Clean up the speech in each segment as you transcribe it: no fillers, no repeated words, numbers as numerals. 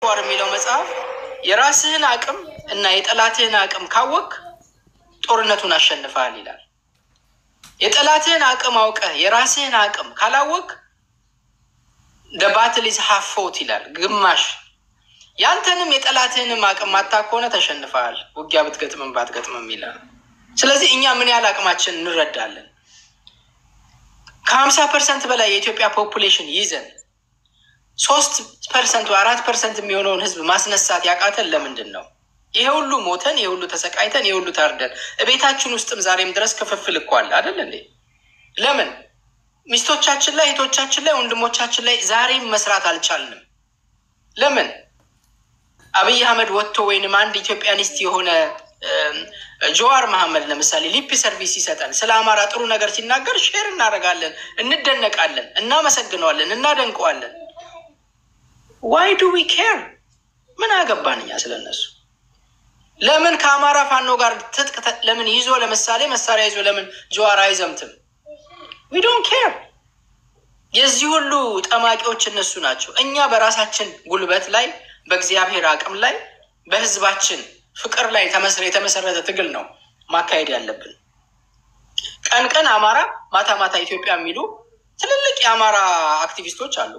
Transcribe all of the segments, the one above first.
ዋር የሚለው መጽሐፍ የራስህን አቅም እና የጠላትህን አቅም ካወቅ ጦርነቱን አሸንፈሃል ይላል። የጠላትህን አቅም አውቀህ የራስህን አቅም ካላወቅ the battle is half fought ይላል። ግማሽ ያንተንም የጠላትህንም አቅም ማታከሆነ ተሸንፈሃል ውጊያ ብትገጥምም ባትገጥምም ይላል። ስለዚህ እኛ ምን ያህል አቅማችን እንረዳለን? ከ50% በላይ የኢትዮጵያ ፖፑሌሽን ይዘን 3% ወይ 4% የሚሆነውን ህዝብ ማስነሳት ያቃተን ለምንድን ነው? ይሄ ሁሉ ሞተን ይሄ ሁሉ ተሰቃይተን ይሄ ሁሉ ታርደን እቤታችን ውስጥም ዛሬም ድረስ ክፍፍል እኮ አለ አይደል እንዴ? ለምን ሚስቶቻችን ላይ እህቶቻችን ላይ ወንድሞቻችን ላይ ዛሬም መስራት አልቻልንም? ለምን አብይ አህመድ ወጥቶ ወይንም አንድ ኢትዮጵያኒስት የሆነ ጆዋር መሐመድ ለምሳሌ ሊፕ ሰርቪስ ይሰጣል፣ ስለ አማራ ጥሩ ነገር ሲናገር ሼር እናደርጋለን፣ እንደነቃለን፣ እናመሰግነዋለን፣ እናደንቀዋለን። why do we care? ምን አገባን እኛ ስለነሱ? ለምን ከአማራ ፋኖ ጋር ትጥቅ ለምን ይዞ ለምሳሌ መሳሪያ ይዞ ለምን ጆዋር አይዘምትም? we don't care። የዚህ ሁሉ ጠማቂዎች እነሱ ናቸው። እኛ በራሳችን ጉልበት ላይ በእግዚአብሔር አቅም ላይ በህዝባችን ፍቅር ላይ የተመሰረተ ትግል ነው ማካሄድ ያለብን። ቀን ቀን አማራ ማታ ማታ ኢትዮጵያ የሚሉ ትልልቅ የአማራ አክቲቪስቶች አሉ።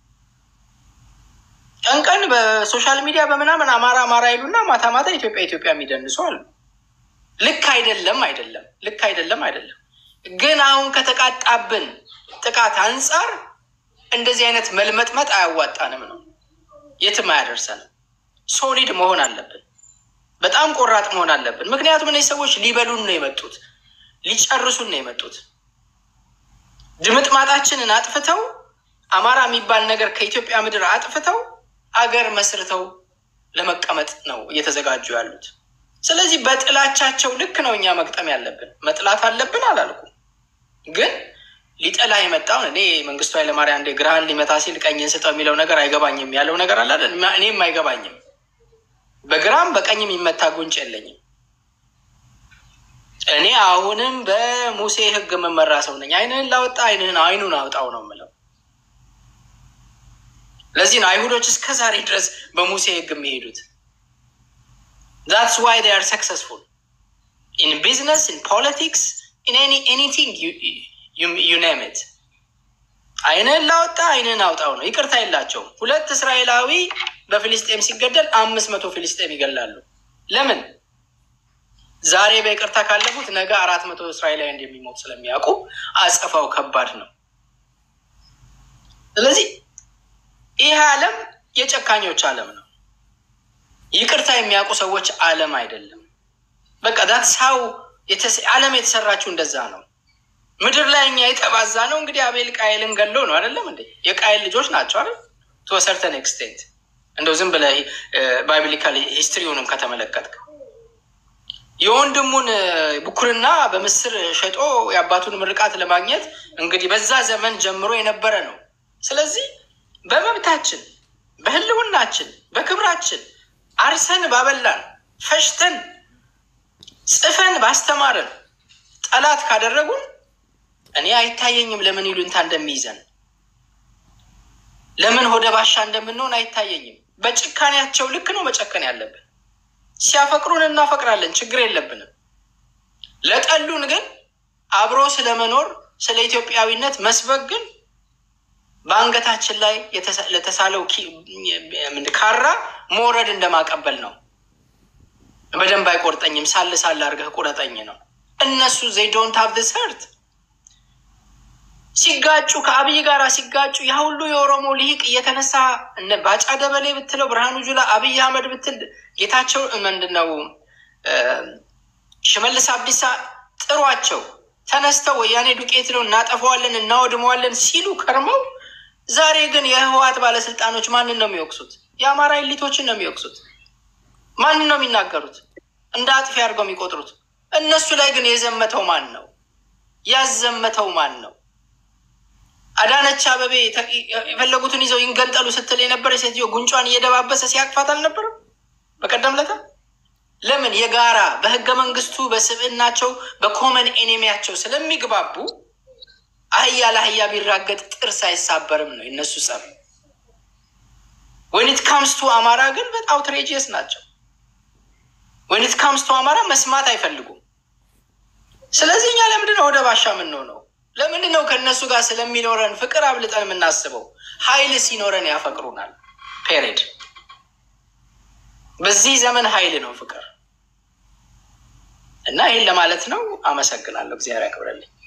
ቀን ቀን በሶሻል ሚዲያ በምናምን አማራ ይሉና ማታ ማታ ኢትዮጵያ የሚደንሱ አሉ። ልክ አይደለም። ግን አሁን ከተቃጣብን ጥቃት አንጻር እንደዚህ አይነት መልመጥመጥ አያዋጣንም ነው፣ የትም አያደርሰንም። ሶሊድ መሆን አለብን፣ በጣም ቆራጥ መሆን አለብን። ምክንያቱም እነዚህ ሰዎች ሊበሉን ነው የመጡት፣ ሊጨርሱን ነው የመጡት። ድምጥማጣችንን አጥፍተው አማራ የሚባል ነገር ከኢትዮጵያ ምድር አጥፍተው አገር መስርተው ለመቀመጥ ነው እየተዘጋጁ ያሉት። ስለዚህ በጥላቻቸው ልክ ነው እኛ መግጠም ያለብን። መጥላት አለብን አላልኩም፣ ግን ሊጠላ የመጣውን እኔ መንግስቱ ኃይለማርያም እንደ ግራህን ሊመታ ሲል ቀኝን ስጠው የሚለው ነገር አይገባኝም ያለው ነገር አለ አይደል? እኔም አይገባኝም። በግራም በቀኝም ይመታ ጉንጭ የለኝም። እኔ አሁንም በሙሴ ህግ መመራ ሰው ነኝ። አይንህን ላወጣ አይኑን አውጣው ነው የምለው። ለዚህ ነው አይሁዶች እስከ ዛሬ ድረስ በሙሴ ህግ የሚሄዱት። that's why they are successful in business, in politics, in anything you name it. አይንህን ላወጣ አይንህን አውጣው ነው። ይቅርታ የላቸውም። 2 እስራኤላዊ በፊልስጤም ሲገደል 500 ፊልስጤም ይገላሉ። ለምን? ዛሬ በይቅርታ ካለፉት ነገ 400 እስራኤላዊ እንደሚሞት ስለሚያውቁ አጸፋው ከባድ ነው። ስለዚህ ይህ ዓለም የጨካኞች ዓለም ነው። ይቅርታ የሚያውቁ ሰዎች ዓለም አይደለም። በቃ that's how ዓለም የተሰራችው እንደዛ ነው። ምድር ላይ እኛ የተባዛ ነው። እንግዲህ አቤል ቃየልን ገሎ ነው አይደለም እንዴ? የቃየል ልጆች ናቸው አይደል? to a certain extent እንደው ዝም ብለህ ባይብሊካል ሂስትሪውንም ከተመለከትክ የወንድሙን ብኩርና በምስር ሸጦ የአባቱን ምርቃት ለማግኘት እንግዲህ በዛ ዘመን ጀምሮ የነበረ ነው። ስለዚህ በመብታችን፣ በህልውናችን፣ በክብራችን አርሰን ባበላን፣ ፈሽተን ጽፈን ባስተማረን ጠላት ካደረጉን እኔ አይታየኝም ለምን ይሉንታ እንደሚይዘን፣ ለምን ሆደ ባሻ እንደምንሆን አይታየኝም። በጭካኔያቸው ልክ ነው መጨከን ያለብን። ሲያፈቅሩን እናፈቅራለን፣ ችግር የለብንም። ለጠሉን ግን አብሮ ስለመኖር ስለ ኢትዮጵያዊነት መስበክ ግን በአንገታችን ላይ ለተሳለው ካራ መውረድ እንደማቀበል ነው። በደንብ አይቆርጠኝም፣ ሳል አድርገህ ቁረጠኝ ነው። እነሱ they don't have this hurt። ሲጋጩ ከአብይ ጋር ሲጋጩ ያ ሁሉ የኦሮሞ ሊቅ እየተነሳ እነ ባጫ ደበሌ ብትለው ብርሃኑ ጁላ አብይ አህመድ ብትል ጌታቸው ምንድነው ሽመልስ አብዲሳ ጥሯቸው ተነስተው ወያኔ ዱቄት ነው እናጠፋዋለን እናወድመዋለን ሲሉ ከርመው ዛሬ ግን የህወሓት ባለስልጣኖች ማንን ነው የሚወቅሱት? የአማራ ኤሊቶችን ነው የሚወቅሱት። ማንን ነው የሚናገሩት? እንደ አጥፊ አድርገው የሚቆጥሩት። እነሱ ላይ ግን የዘመተው ማን ነው? ያዘመተው ማን ነው? አዳነች አበቤ የፈለጉትን ይዘው ይንገንጠሉ ስትል የነበረ ሴትዮ ጉንጯን እየደባበሰ ሲያቅፋት አልነበረም በቀደም ለታ? ለምን? የጋራ በህገ መንግስቱ በስብዕናቸው በኮመን ኤኒሚያቸው ስለሚግባቡ አህያ ለአህያ ቢራገጥ ጥርስ አይሳበርም ነው የነሱ ጸብ። when it comes to አማራ ግን በጣም outrageous ናቸው። when it comes to አማራ መስማት አይፈልጉም። ስለዚህ እኛ ለምንድነው ወደ ባሻ ምን ነው ለምንድነው ከነሱ ጋር ስለሚኖረን ፍቅር አብልጠን የምናስበው? ኃይል ሲኖረን ያፈቅሩናል። ፔሬድ በዚህ ዘመን ኃይል ነው ፍቅር እና ይሄን ለማለት ነው። አመሰግናለሁ። እግዚአብሔር ያክብርልኝ።